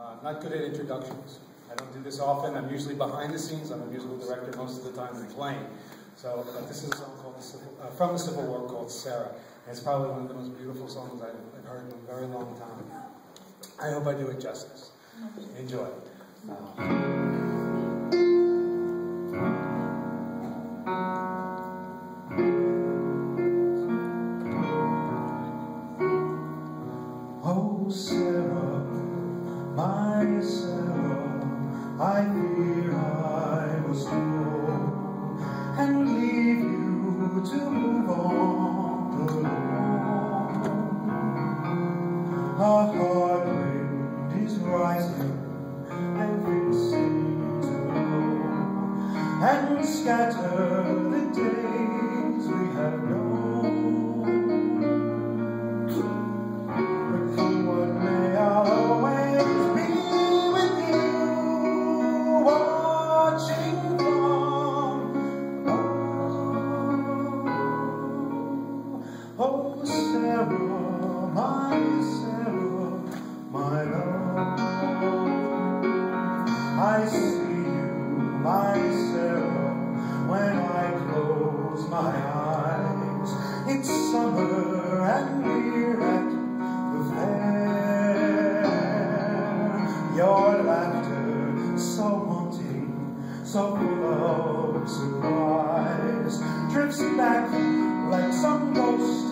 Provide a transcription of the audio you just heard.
I'm not good at introductions. I don't do this often. I'm usually behind the scenes. I'm a musical director most of the time than playing. So this is a song called from the Civil War called Sarah. And it's probably one of the most beautiful songs I've heard in a very long time. I hope I do it justice. Enjoy. Oh, Sarah, my Sarah, I fear I was too old and would leave you to move on alone. Our heart rate is rising and things seem to go and scatter the days we have known. Oh, Sarah, my love, I see you, my Sarah, when I close my eyes. It's summer and we're at the fair. Your laughter so haunting, so full of surprise, drifts back like some ghost